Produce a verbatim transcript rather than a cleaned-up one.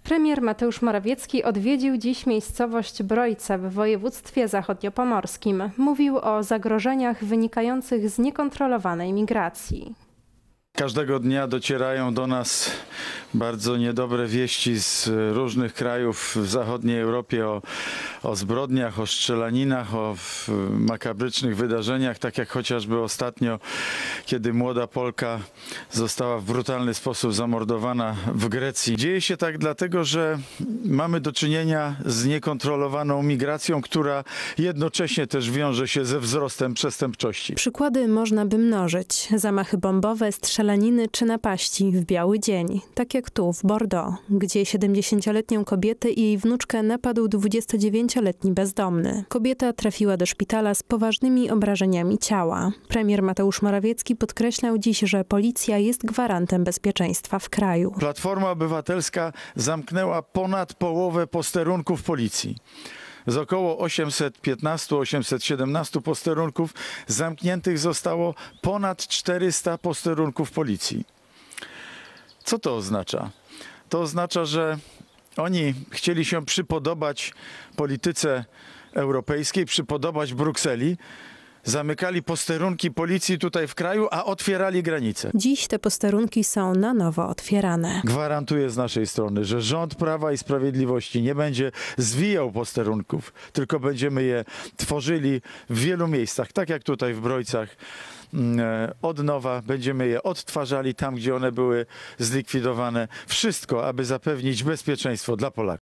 Premier Mateusz Morawiecki odwiedził dziś miejscowość Brojce w województwie zachodniopomorskim. Mówił o zagrożeniach wynikających z niekontrolowanej migracji. Każdego dnia docierają do nas bardzo niedobre wieści z różnych krajów w zachodniej Europie o, o zbrodniach, o strzelaninach, o makabrycznych wydarzeniach, tak jak chociażby ostatnio, kiedy młoda Polka została w brutalny sposób zamordowana w Grecji. Dzieje się tak dlatego, że mamy do czynienia z niekontrolowaną migracją, która jednocześnie też wiąże się ze wzrostem przestępczości. Przykłady można by mnożyć. Zamachy bombowe, strzelaniny czy napaści w biały dzień. Tak jak tu w Bordeaux, gdzie siedemdziesięcioletnią kobietę i jej wnuczkę napadł dwudziestodziewięcioletni bezdomny. Kobieta trafiła do szpitala z poważnymi obrażeniami ciała. Premier Mateusz Morawiecki podkreślał dziś, że policja jest gwarantem bezpieczeństwa w kraju. Platforma Obywatelska zamknęła ponad połowę posterunków policji. Z około osiemset piętnastu osiemset siedemnastu posterunków zamkniętych zostało ponad czterysta posterunków policji. Co to oznacza? To oznacza, że oni chcieli się przypodobać polityce europejskiej, przypodobać Brukseli. Zamykali posterunki policji tutaj w kraju, a otwierali granice. Dziś te posterunki są na nowo otwierane. Gwarantuję z naszej strony, że rząd Prawa i Sprawiedliwości nie będzie zwijał posterunków, tylko będziemy je tworzyli w wielu miejscach, tak jak tutaj w Brojcach. Od nowa będziemy je odtwarzali tam, gdzie one były zlikwidowane. Wszystko, aby zapewnić bezpieczeństwo dla Polaków.